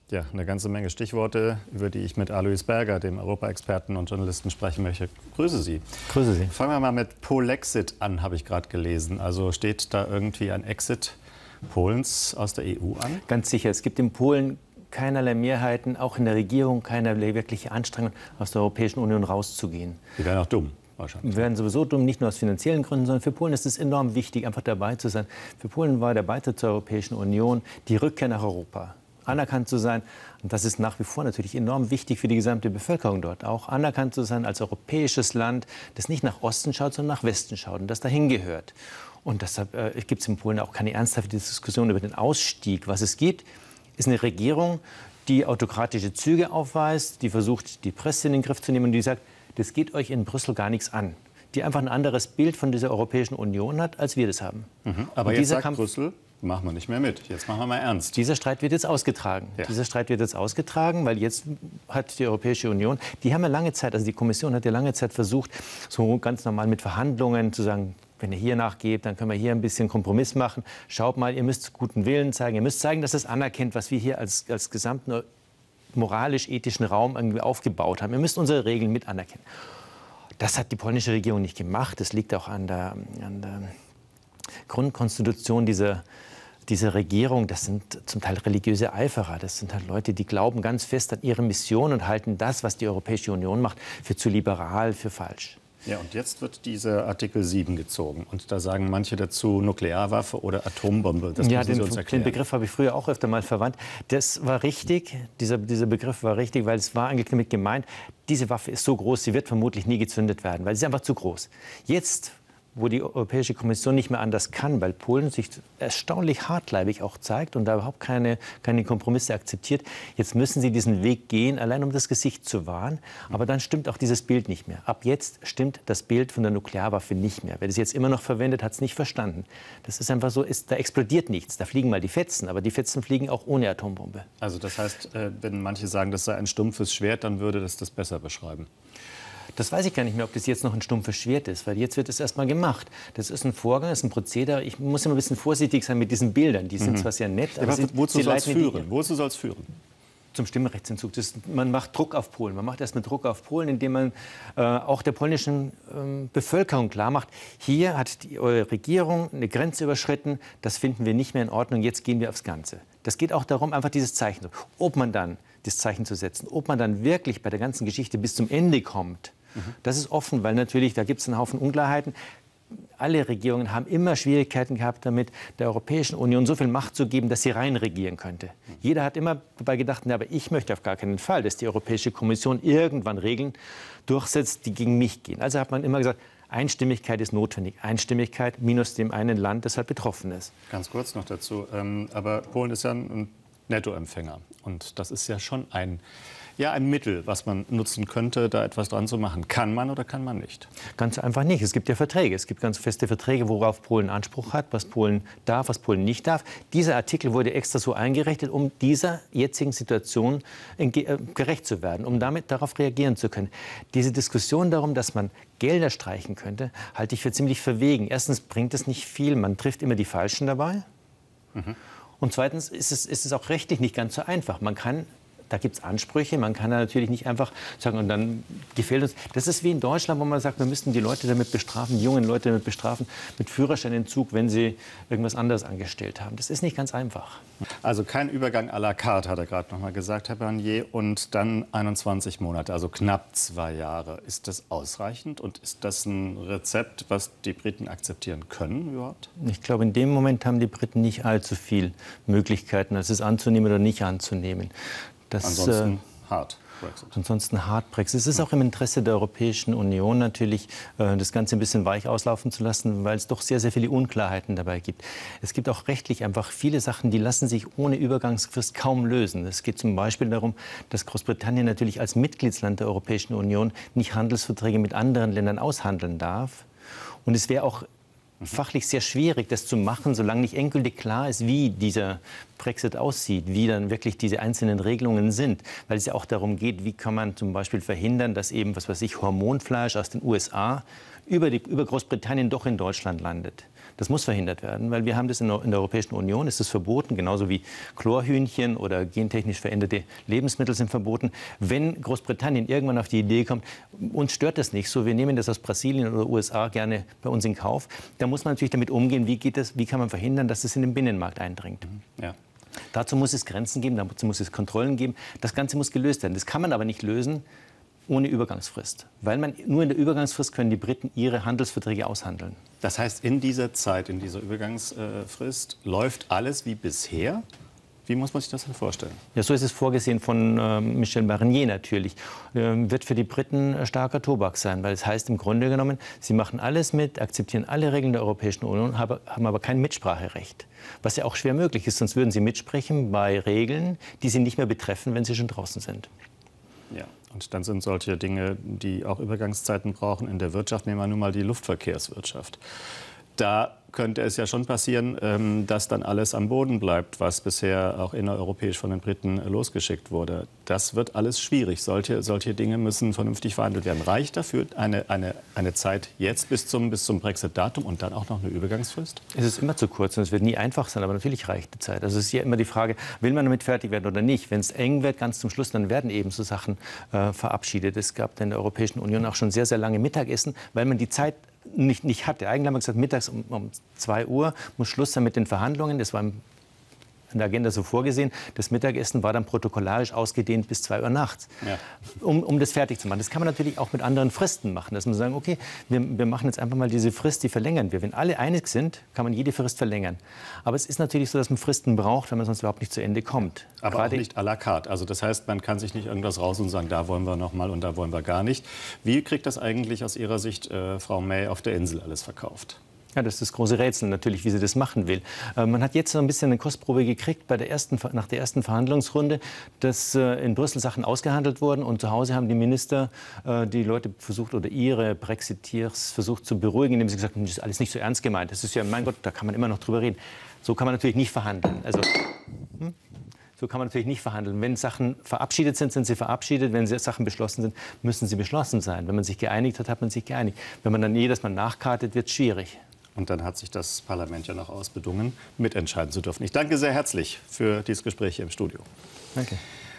Ja, eine ganze Menge Stichworte, über die ich mit Alois Berger, dem Europaexperten und Journalisten, sprechen möchte. Grüße Sie. Grüße Sie. Fangen wir mal mit Polexit an, habe ich gerade gelesen. Also steht da irgendwie ein Exit Polens aus der EU an? Ganz sicher. Es gibt in Polen keinerlei Mehrheiten, auch in der Regierung keinerlei wirkliche Anstrengung, aus der Europäischen Union rauszugehen. Die wären auch dumm. Wir werden sowieso dumm, nicht nur aus finanziellen Gründen, sondern für Polen ist es enorm wichtig, einfach dabei zu sein. Für Polen war der Beitritt zur Europäischen Union die Rückkehr nach Europa. Anerkannt zu sein, und das ist nach wie vor natürlich enorm wichtig für die gesamte Bevölkerung dort, auch anerkannt zu sein als europäisches Land, das nicht nach Osten schaut, sondern nach Westen schaut und das dahin gehört. Und deshalb gibt es in Polen auch keine ernsthafte Diskussion über den Ausstieg. Was es gibt, ist eine Regierung, die autokratische Züge aufweist, die versucht, die Presse in den Griff zu nehmen und die sagt, das geht euch in Brüssel gar nichts an. Die einfach ein anderes Bild von dieser Europäischen Union hat, als wir das haben. Aber jetzt sagt Brüssel, machen wir nicht mehr mit. Jetzt machen wir mal ernst. Dieser Streit wird jetzt ausgetragen. Ja. Dieser Streit wird jetzt ausgetragen, weil jetzt hat die Europäische Union, die haben ja lange Zeit, also die Kommission hat ja lange Zeit versucht, so ganz normal mit Verhandlungen zu sagen, wenn ihr hier nachgebt, dann können wir hier ein bisschen Kompromiss machen. Schaut mal, ihr müsst guten Willen zeigen. Ihr müsst zeigen, dass es anerkennt, was wir hier als gesamten moralisch-ethischen Raum irgendwie aufgebaut haben. Ihr müsst unsere Regeln mit anerkennen. Das hat die polnische Regierung nicht gemacht. Das liegt auch an der Grundkonstitution dieser Regierung. Das sind zum Teil religiöse Eiferer. Das sind halt Leute, die glauben ganz fest an ihre Mission und halten das, was die Europäische Union macht, für zu liberal, für falsch. Ja, und jetzt wird dieser Artikel 7 gezogen. Und da sagen manche dazu Nuklearwaffe oder Atombombe. Das ja, müssen Sie uns erklären. Den Begriff habe ich früher auch öfter mal verwandt. Das war richtig, dieser Begriff war richtig, weil es war eigentlich damit gemeint, diese Waffe ist so groß, sie wird vermutlich nie gezündet werden, weil sie ist einfach zu groß. Jetzt, wo die Europäische Kommission nicht mehr anders kann, weil Polen sich erstaunlich hartleibig auch zeigt und da überhaupt keine Kompromisse akzeptiert. Jetzt müssen sie diesen Weg gehen, allein um das Gesicht zu wahren. Aber dann stimmt auch dieses Bild nicht mehr. Ab jetzt stimmt das Bild von der Nuklearwaffe nicht mehr. Wer das jetzt immer noch verwendet, hat es nicht verstanden. Das ist einfach so, da explodiert nichts. Da fliegen mal die Fetzen, aber die Fetzen fliegen auch ohne Atombombe. Also das heißt, wenn manche sagen, das sei ein stumpfes Schwert, dann würde das besser beschreiben. Das weiß ich gar nicht mehr, ob das jetzt noch ein stumpfes Schwert ist, weil jetzt wird es erst mal gemacht. Das ist ein Vorgang, das ist ein Prozedere. Ich muss immer ein bisschen vorsichtig sein mit diesen Bildern. Die sind zwar sehr nett, aber wozu soll es führen? Wozu soll es führen? Zum Stimmrechtsentzug. Man macht Druck auf Polen. Man macht erstmal Druck auf Polen, indem man auch der polnischen Bevölkerung klarmacht, hier hat die Regierung eine Grenze überschritten, das finden wir nicht mehr in Ordnung, jetzt gehen wir aufs Ganze. Das geht auch darum, einfach dieses Zeichen, ob man dann das Zeichen zu setzen, ob man dann wirklich bei der ganzen Geschichte bis zum Ende kommt. Das ist offen, weil natürlich, da gibt es einen Haufen Unklarheiten. Alle Regierungen haben immer Schwierigkeiten gehabt damit, der Europäischen Union so viel Macht zu geben, dass sie rein regieren könnte. Jeder hat immer dabei gedacht, na, aber ich möchte auf gar keinen Fall, dass die Europäische Kommission irgendwann Regeln durchsetzt, die gegen mich gehen. Also hat man immer gesagt, Einstimmigkeit ist notwendig. Einstimmigkeit minus dem einen Land, das halt betroffen ist. Ganz kurz noch dazu. Aber Polen ist ja ein Nettoempfänger. Und das ist ja schon ein Mittel, was man nutzen könnte, da etwas dran zu machen. Kann man oder kann man nicht? Ganz einfach nicht. Es gibt ja Verträge. Es gibt ganz feste Verträge, worauf Polen Anspruch hat, was Polen darf, was Polen nicht darf. Dieser Artikel wurde extra so eingerichtet, um dieser jetzigen Situation gerecht zu werden, um darauf reagieren zu können. Diese Diskussion darum, dass man Gelder streichen könnte, halte ich für ziemlich verwegen. Erstens bringt es nicht viel. Man trifft immer die Falschen dabei. Und zweitens ist es auch rechtlich nicht ganz so einfach. Da gibt es Ansprüche, man kann da natürlich nicht einfach sagen, und dann gefällt uns. Das ist wie in Deutschland, wo man sagt, wir müssten die Leute damit bestrafen, die jungen Leute damit bestrafen, mit Führerscheinentzug, wenn sie irgendwas anderes angestellt haben. Das ist nicht ganz einfach. Also kein Übergang à la carte, hat er gerade noch mal gesagt, Herr Barnier. Und dann 21 Monate, also knapp 2 Jahre. Ist das ausreichend und ist das ein Rezept, was die Briten akzeptieren können überhaupt? Ich glaube, in dem Moment haben die Briten nicht allzu viele Möglichkeiten, es anzunehmen oder nicht anzunehmen. Ansonsten hart Brexit. Ansonsten hart Brexit. Es ist auch im Interesse der Europäischen Union natürlich, das Ganze ein bisschen weich auslaufen zu lassen, weil es doch sehr, sehr viele Unklarheiten dabei gibt. Es gibt auch rechtlich einfach viele Sachen, die lassen sich ohne Übergangsfrist kaum lösen. Es geht zum Beispiel darum, dass Großbritannien natürlich als Mitgliedsland der Europäischen Union nicht Handelsverträge mit anderen Ländern aushandeln darf. Und es wäre auch fachlich sehr schwierig, das zu machen, solange nicht endgültig klar ist, wie dieser Brexit aussieht, wie dann wirklich diese einzelnen Regelungen sind. Weil es ja auch darum geht, wie kann man zum Beispiel verhindern, dass eben, was weiß ich, Hormonfleisch aus den USA über Großbritannien doch in Deutschland landet. Das muss verhindert werden, weil wir haben das in der Europäischen Union, ist es verboten, genauso wie Chlorhühnchen oder gentechnisch veränderte Lebensmittel sind verboten. Wenn Großbritannien irgendwann auf die Idee kommt, uns stört das nicht so, wir nehmen das aus Brasilien oder USA gerne bei uns in Kauf, dann muss man natürlich damit umgehen, wie kann man verhindern, dass es in den Binnenmarkt eindringt. Ja. Dazu muss es Grenzen geben, dazu muss es Kontrollen geben. Das Ganze muss gelöst werden. Das kann man aber nicht lösen ohne Übergangsfrist. Weil nur in der Übergangsfrist können die Briten ihre Handelsverträge aushandeln. Das heißt, in dieser Zeit, in dieser Übergangsfrist, läuft alles wie bisher? Wie muss man sich das denn vorstellen? Ja, so ist es vorgesehen von Michel Barnier natürlich. Wird für die Briten starker Tobak sein, weil es heißt im Grunde genommen, sie machen alles mit, akzeptieren alle Regeln der Europäischen Union, haben aber kein Mitspracherecht. Was ja auch schwer möglich ist, sonst würden sie mitsprechen bei Regeln, die sie nicht mehr betreffen, wenn sie schon draußen sind. Ja, und dann sind solche Dinge, die auch Übergangszeiten brauchen in der Wirtschaft, nehmen wir nun mal die Luftverkehrswirtschaft. Da könnte es ja schon passieren, dass dann alles am Boden bleibt, was bisher auch innereuropäisch von den Briten losgeschickt wurde. Das wird alles schwierig. Solche Dinge müssen vernünftig verhandelt werden. Reicht dafür eine Zeit jetzt bis zum Brexit-Datum und dann auch noch eine Übergangsfrist? Es ist immer zu kurz und es wird nie einfach sein, aber natürlich reicht die Zeit. Also es ist ja immer die Frage, will man damit fertig werden oder nicht. Wenn es eng wird, ganz zum Schluss, dann werden eben so Sachen verabschiedet. Es gab in der Europäischen Union auch schon sehr, sehr lange Mittagessen, weil man die Zeit nicht hatte. Eigentlich haben wir gesagt, mittags um 2 Uhr muss Schluss sein mit den Verhandlungen. Das war in der Agenda so vorgesehen. Das Mittagessen war dann protokollarisch ausgedehnt bis 2 Uhr nachts, ja, um das fertig zu machen. Das kann man natürlich auch mit anderen Fristen machen, dass man sagen, okay, wir machen jetzt einfach mal diese Frist, die verlängern wir. Wenn alle einig sind, kann man jede Frist verlängern. Aber es ist natürlich so, dass man Fristen braucht, wenn man sonst überhaupt nicht zu Ende kommt. Aber gerade auch nicht à la carte. Also das heißt, man kann sich nicht irgendwas raus und sagen, da wollen wir noch mal und da wollen wir gar nicht. Wie kriegt das eigentlich aus Ihrer Sicht Frau May auf der Insel alles verkauft? Ja, das ist das große Rätsel natürlich, wie sie das machen will. Man hat jetzt so ein bisschen eine Kostprobe gekriegt nach der ersten Verhandlungsrunde, dass in Brüssel Sachen ausgehandelt wurden und zu Hause haben die Minister die Leute versucht oder ihre Brexiteers versucht zu beruhigen, indem sie gesagt haben, das ist alles nicht so ernst gemeint. Das ist ja, mein Gott, da kann man immer noch drüber reden. So kann man natürlich nicht verhandeln. Also, so kann man natürlich nicht verhandeln. Wenn Sachen verabschiedet sind, sind sie verabschiedet. Wenn Sachen beschlossen sind, müssen sie beschlossen sein. Wenn man sich geeinigt hat, hat man sich geeinigt. Wenn man dann jedes Mal nachkartet, wird es schwierig. Und dann hat sich das Parlament ja noch ausbedungen, mitentscheiden zu dürfen. Ich danke sehr herzlich für dieses Gespräch hier im Studio. Danke.